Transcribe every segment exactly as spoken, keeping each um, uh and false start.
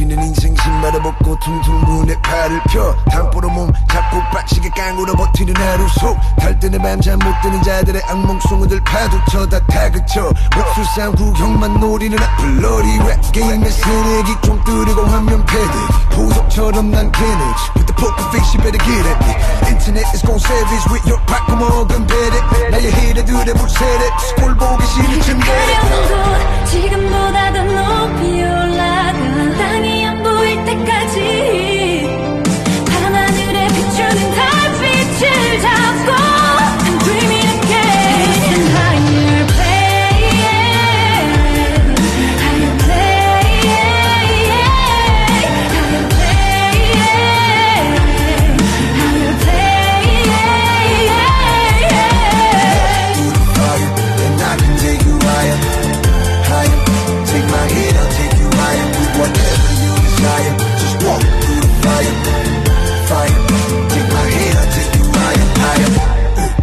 굽히는 인생 신발을 벗고 퉁퉁 부은 팔을 펴 담보로 몸 잡고 빡시게 깡으로 버티는 하루 속 달뜨는 밤 잠 못 드는 자들의 악몽송이들 파도쳐 다 다그쳐 목술 싸움 구경만 노리는 플러리 랩 게임의 새내기 좀 뜨리고 화면 패대기 보석처럼 난 캐내지 With the poker face you better get at me Internet is gon' savage with your 바꿔 먹은 베레 나의 히레들의 물세례 꼴 보기 싫은 침대 가려운 지금보다 더 높이 올라가 땅이 안 보일 때까지 밤하늘에 비추는 달빛을 잡고 I'm dreaming again and higher playing higher playing higher playing higher playing higher and I can take you higher higher take my hand I'll take you higher whatever you desire just walk through the fire fire take my hand I'll take you higher higher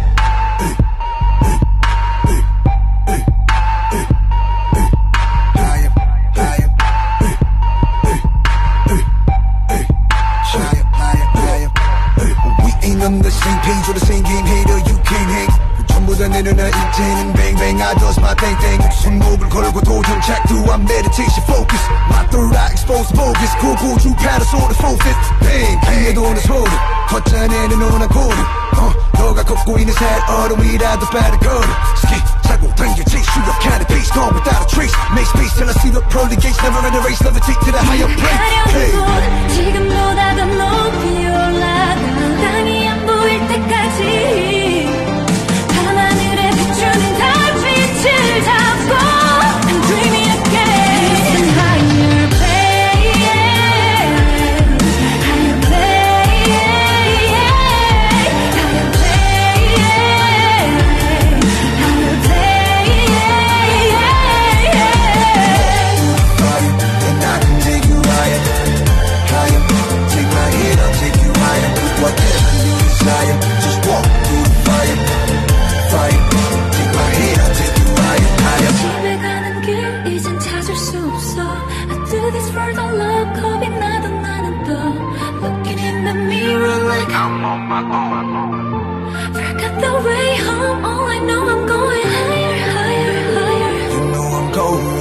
on the same page or the same game hater you can't hang 전부 다 내려놔 이제는 bang bang I does my thing thing 손목을 걸고 도전 착두한 meditation focus my third eye exposed bogus 고고주 parasol the focus bang 밤에 도는 소리 걷자내는 너나 고리 어, 너가 걷고 있는 살 얼음이라도 빠른 걸음 스키 차고 당겨 chase shoot up kind of pace gone without a trace make space till I see the pearly gates never in a race levitate to the higher plane hey. 지금보다 더 높이 올라가 땅이 안 보일 때까지 밤하늘에 비추는 달빛을 잡고 I'm dreaming again and higher playing higher playing higher playing higher playing higher and I can take you higher higher take my hand I'll take you higher whatever you desire just walk through the fire fire take my hand I'll take you higher higher 집에 가는 길 이젠 찾을 수 없어 I do this for the love 겁이 나도 나는 또 Looking in the mirror like I'm on my own Forgot the way home all I know I'm going higher higher higher you know I'm going